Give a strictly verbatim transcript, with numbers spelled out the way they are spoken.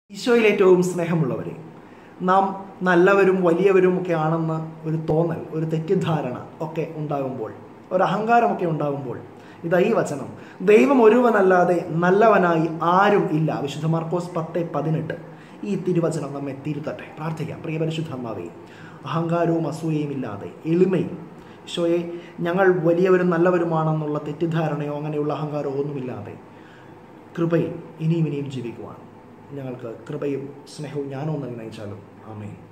ഈശോയിൽ ഏറ്റവും സ്നേഹമുള്ളവരെ, നാം നല്ലവരും വലിയവരും ഒക്കെ ആണെന്ന് ഒരു തോന്നൽ, ഒരു തെറ്റിദ്ധാരണ ഒക്കെ ഉണ്ടാകുമ്പോൾ, ഒരു അഹങ്കാരമൊക്കെ ഉണ്ടാകുമ്പോൾ, ഇതാ ഈ വചനം, ദൈവം ഒരുവനല്ലാതെ നല്ലവനായി ആരും ഇല്ല. വിശുദ്ധ മാർക്കോസ് പത്ത് പതിനെട്ട്. ഈ തിരുവചനം നമ്മെ തിരുത്തട്ടെ. പ്രാർത്ഥിക്കാം. പ്രിയ പരിശുദ്ധാത്മാവേ, അഹങ്കാരവും അസൂയയും ഇല്ലാതെ എളിമയും, ഈശോയെ ഞങ്ങൾ വലിയവരും നല്ലവരുമാണെന്നുള്ള തെറ്റിദ്ധാരണയോ അങ്ങനെയുള്ള അഹങ്കാരമോ ഒന്നുമില്ലാതെ കൃപയിൽ ഇനിയും ഇനിയും ജീവിക്കുവാൻ ഞങ്ങൾക്ക് കൃപയും സ്നേഹവും ജ്ഞാനവും നൽകി നയിച്ചാലും. ആമേൻ.